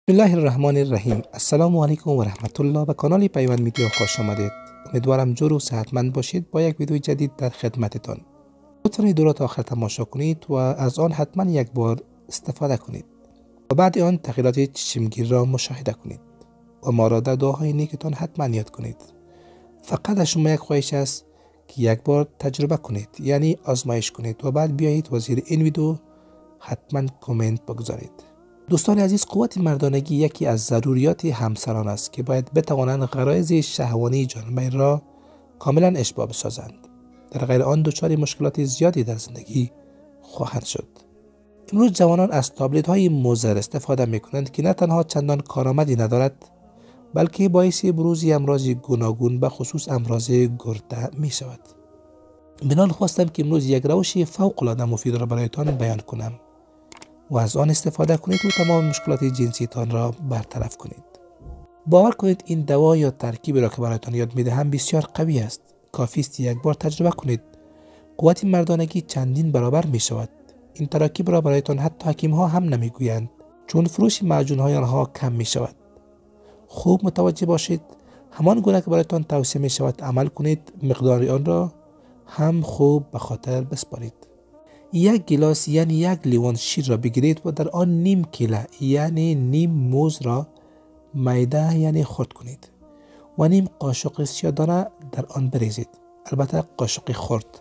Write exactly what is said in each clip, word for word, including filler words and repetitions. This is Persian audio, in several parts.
بسم الله الرحمن الرحیم. السلام علیکم و رحمت الله. به کانال پیوند میدیا خوش آمدید. امیدوارم جور و صحتمند باشید. با یک ویدیو جدید در خدمتتان. لطفاً ویدیو را تا آخر تماشا کنید و از آن حتما یک بار استفاده کنید و بعد آن تغییرات چشمگیر را مشاهده کنید و ما را در دعاهای نیکتان حتما یاد کنید. فقط از شما یک خواهش است که یک بار تجربه کنید، یعنی آزمایش کنید و بعد بیایید و زیر این ویدیو حتما کامنت بگذارید. دوستان عزیز، قوت مردانگی یکی از ضروریات همسران است که باید بتوانند غرایز شهوانی جانبین را کاملا اشباع بسازند. در غیر آن دچار مشکلات زیادی در زندگی خواهند شد. امروز جوانان از تابلت های مضر استفاده می کنند که نه تنها چندان کارآمدی ندارد، بلکه باعث بروز امراض گوناگون به خصوص امراض گرده می شود. بنان خواستم که امروز یک روش فوق العاده مفید را برایتان بیان کنم و از آن استفاده کنید و تمام مشکلات جنسیتان را برطرف کنید. باور کنید این دوا یا ترکیبی را که برایتان یاد میدهم بسیار قوی است. کافی است یک بار تجربه کنید. قوت مردانگی چندین برابر می شود. این ترکیب را برایتان حتی حکیم ها هم نمی گویند، چون فروش معجون های آنها کم می شود. خوب متوجه باشید. همان گونه که برایتان توصیه می شود عمل کنید، مقدار آن را هم خوب به خاطر بسپارید. یک گلاس یعنی یک لیوان شیر را بگیرید و در آن نیم کیله یعنی نیم موز را میده یعنی خرد کنید و نیم قاشق سیاه‌دانه در آن بریزید، البته قاشق خرد،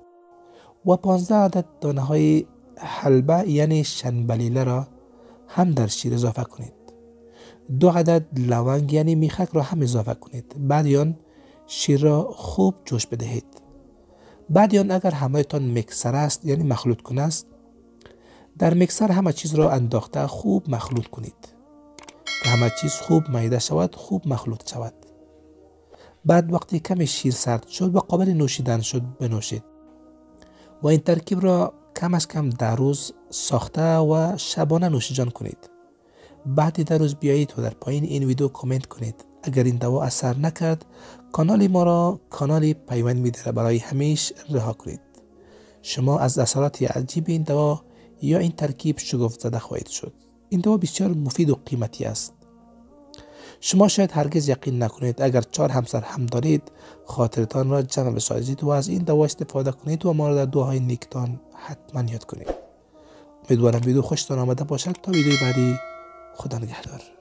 و پانزده عدد دانه های حلبه یعنی شنبلیله را هم در شیر اضافه کنید. دو عدد لونگ یعنی میخک را هم اضافه کنید. بعد آن شیر را خوب جوش بدهید. بعد آن اگر همراهتان میکسر است یعنی مخلوط کنه است، در میکسر همه چیز را انداخته خوب مخلوط کنید که همه چیز خوب میده شود، خوب مخلوط شود. بعد وقتی کمی شیر سرد شد و قابل نوشیدن شد بنوشید و این ترکیب را کم از کم در روز ساخته و شبانه نوشیجان کنید. بعد در روز بیایید و در پایین این ویدیو کامنت کنید. اگر این دوا اثر نکرد، کانال ما را کانال پیوند میدیا برای همیشه رها کنید. شما از اثرات عجیب این دوا یا این ترکیب شگفت زده خواهید شد. این دوا بسیار مفید و قیمتی است. شما شاید هرگز یقین نکنید اگر چهار همسر هم دارید خاطرتان را جمع بسازید و از این دوا استفاده کنید و ما را در دعاهای نیکتان حتما یاد کنید. امیدوارم ویدیو خوشتان آمده باشد. تا ویدیو بعدی، خدا نگهدار.